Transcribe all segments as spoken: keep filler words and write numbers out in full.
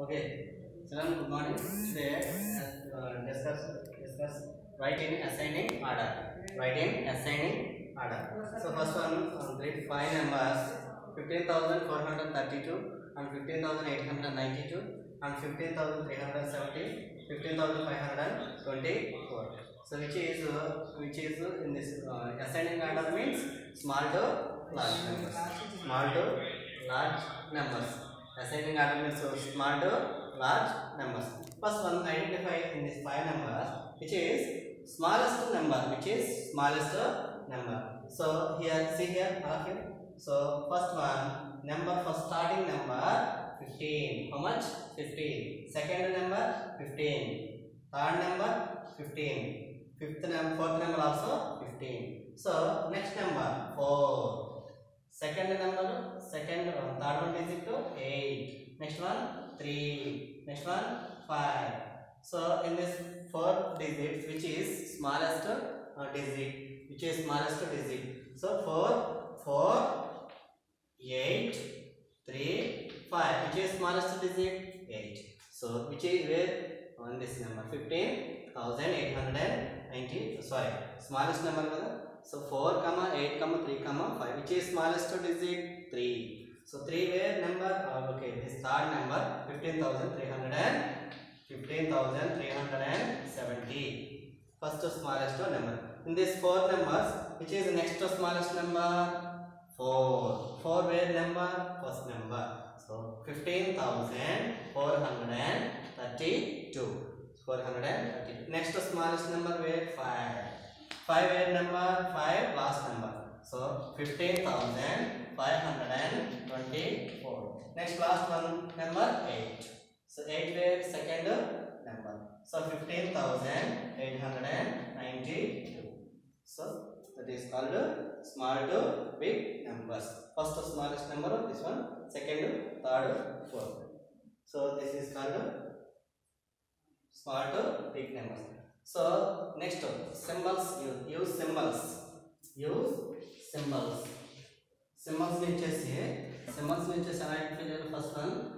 Okay, children, good morning. Today, uh, discuss discuss write in ascending order. Write in ascending order. So first one, uh, grade five numbers fifteen thousand four hundred thirty-two and fifteen thousand eight hundred ninety-two and fifteen thousand three hundred seventy, fifteen thousand five hundred twenty-four. So which is uh, which is uh, in this uh, ascending order means small to large numbers. Small to large numbers. Ascending order means so small to large numbers. First one, identify in this five numbers which is smallest number, which is smallest number. So here, see here, all of you. So first one, number for starting number fifteen. How much? fifteen. Second number fifteen. Third number fifteen. Fifth number, fourth number also fifteen. So next number four. Second number, second uh, third one digit to eight. Next one three. Next one five. So in this four digits, which is smallest uh, digit, which is smallest digit. So four, four, eight, three, five. Which is smallest digit? eight. So which is where on this number fifteen thousand eight hundred ninety. Sorry, smallest number. So four comma eight comma three comma five, which is smallest digit? three. So three where number? Uh, okay, this third number fifteen thousand three hundred and fifteen thousand three hundred seventy. First smallest number. In this four numbers, which is the next smallest number? four. four where number? First number. So fifteen thousand four hundred thirty-two. four hundred thirty-two. Next smallest number where? five. five where number? five last number. So fifteen thousand five hundred twenty-four. Next last one number eight. So eight where? Second number. So fifteen thousand eight hundred ninety-two. So that is called small to big numbers. First smallest number, this one. Second, third, fourth. So this is called small to big numbers. So next symbols, use, use symbols. Use symbols. Symbols means symbols means first one.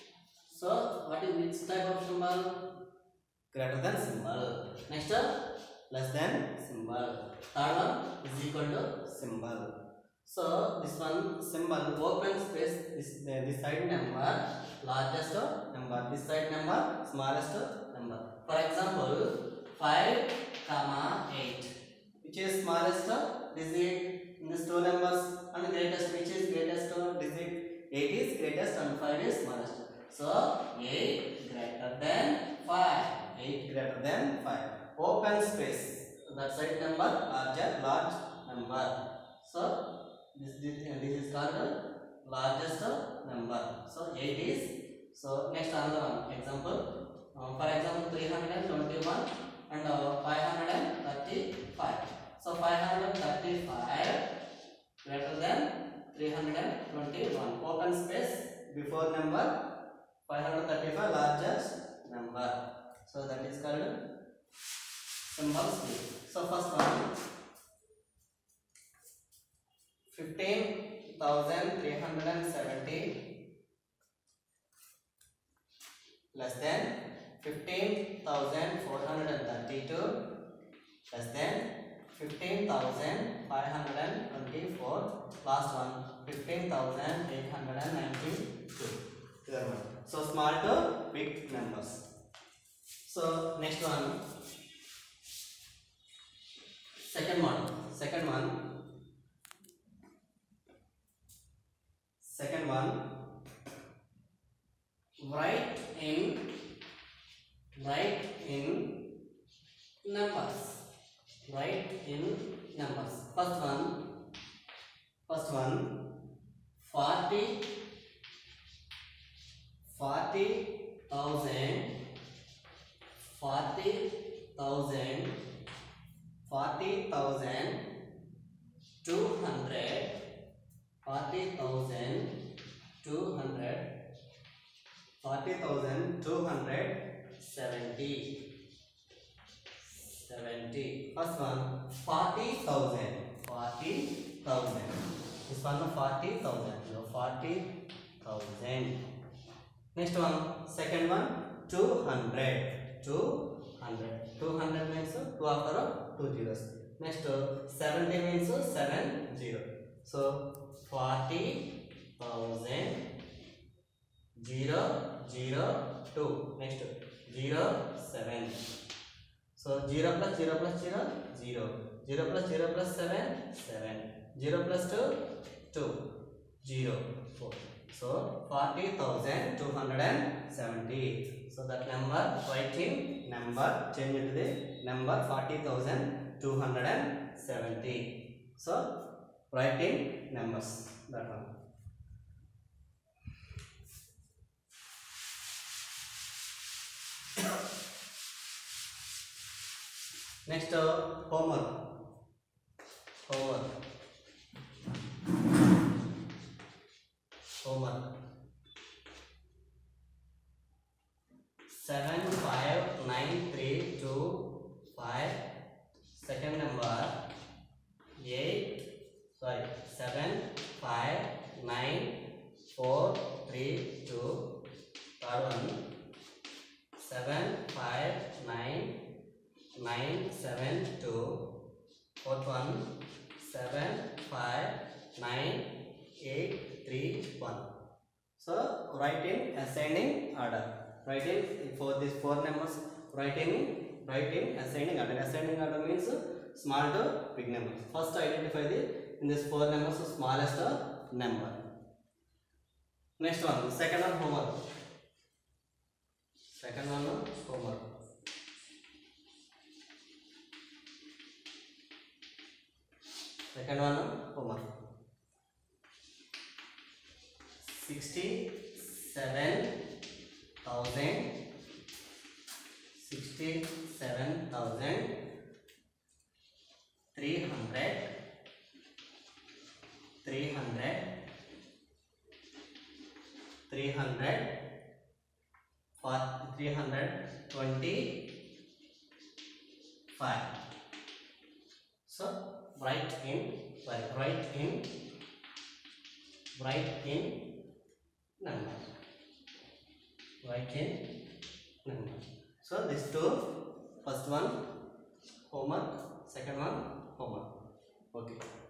So what is which type of symbol? Greater than symbol. Next, less than symbol. Third one is equal to symbol. So this one symbol open space, this this side number largest number, this side number smallest number. For example, five comma eight, which is smallest digit in these two numbers, and greatest, which is greatest digit? eight is greatest and five is smallest. So eight greater than five. eight greater than five. Open space, that side number larger, large number. So this this, this is called largest number. So eight is. So next another one example. Uh, for example, three hundred twenty-one and uh, five hundred thirty-five. So five hundred thirty-five greater than three hundred twenty-one. Open space before number. five hundred thirty-five largest number. So that is called symbols. So first one, fifteen thousand three hundred seventy less than fifteen thousand four hundred thirty-two less than fifteen thousand five hundred twenty-four. Last one, fifteen thousand eight hundred ninety-two. So small to big numbers. So next one, second one, second one, second one. Write in, write in numbers. Write in numbers. First one, first one, forty, forty thousand, forty thousand, forty thousand two hundred, forty thousand two hundred, forty thousand two hundred seventy, seventy. First one, forty thousand, forty thousand. This one, forty thousand. So forty thousand. Next one, second one, two hundred. two hundred. two hundred means two after two zeros. Next, seventy means seven zero. So forty thousand zero zero two. Next, zero seven. So zero plus zero plus zero zero. zero plus zero plus seven seven. zero plus two two. zero four. So forty thousand two hundred seventy. So that number, write in number, change it to the number forty thousand two hundred seventy. So write in numbers, that one. Next, uh, homework. Homework. Homework. Seven five nine three two five. Second number eight. Sorry, seven five nine four three two. Third one seven five nine nine seven two. Fourth one seven five nine eight three one. So write in ascending order. Write in for these four numbers. Write in write in ascending order. Ascending order means small to big numbers. First identify the in these four numbers smallest number. Next one, second one, homework. Second one, homework. Second one, homework. Sixty-seven thousand. Sixty-seven thousand three hundred. Three hundred. Three hundred. For three hundred twenty-five. So write in write in write in number. Write in number. So these two, first one homework, second one homework. Okay.